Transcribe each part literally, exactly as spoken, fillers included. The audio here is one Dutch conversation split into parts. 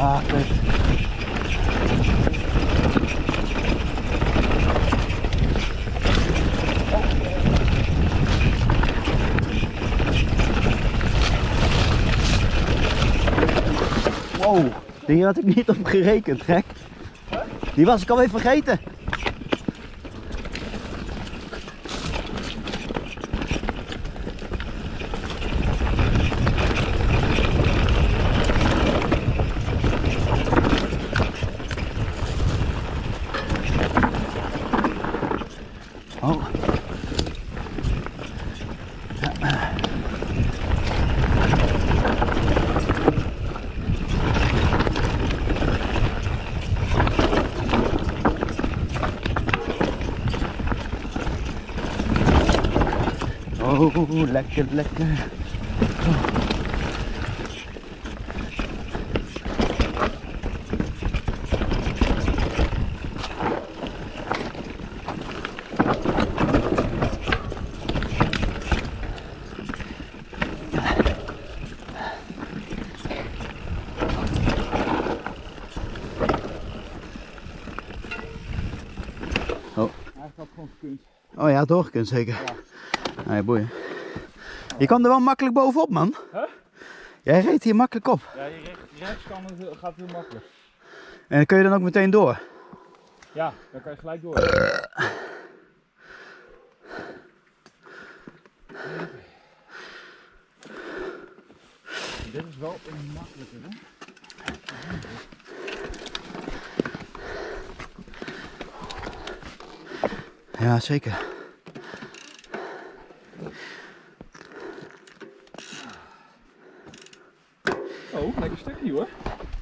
Ah, kut. Wow, die had ik niet op gerekend, gek. Die was ik alweer vergeten. Oh. Oh, lekker, lekker. Oh. Hij gaat gewoon gekund. Oh ja, doorgekund zeker. Ja. Nee, boeien. Je kan er wel makkelijk bovenop, man. Huh? Jij reed hier makkelijk op. Ja, je rechts, rechts kan het, gaat heel makkelijk. En dan kun je dan ook meteen door. Ja, dan kan je gelijk door. Dit is wel een makkelijker, hè? Ja, zeker. Oh, lekker stukje hoor.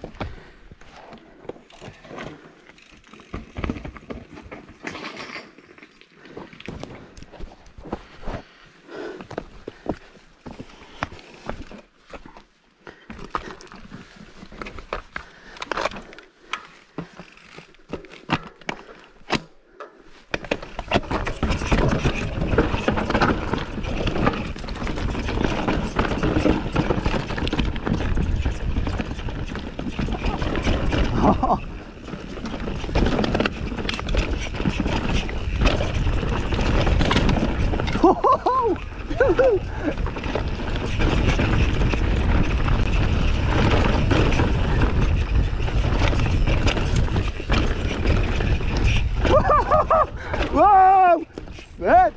Wow! Vet!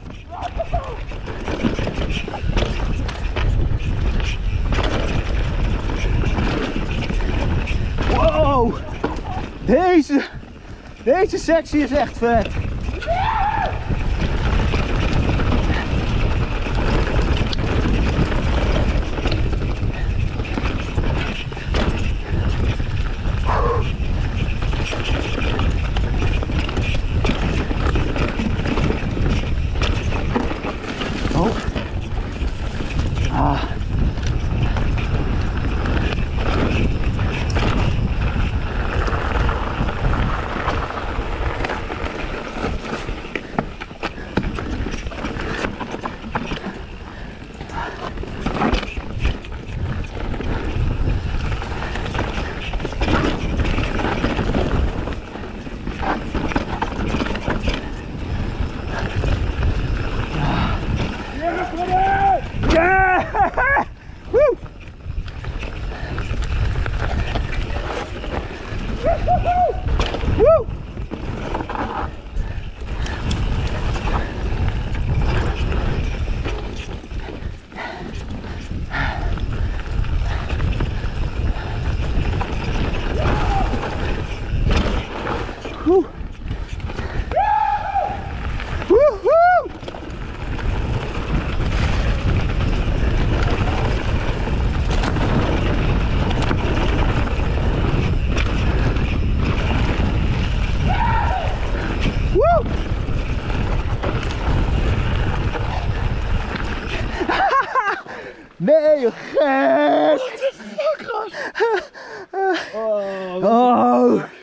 Wow! Deze, deze sectie is echt vet! Nee, je gek! What the fuck, gast? Oh. Oh.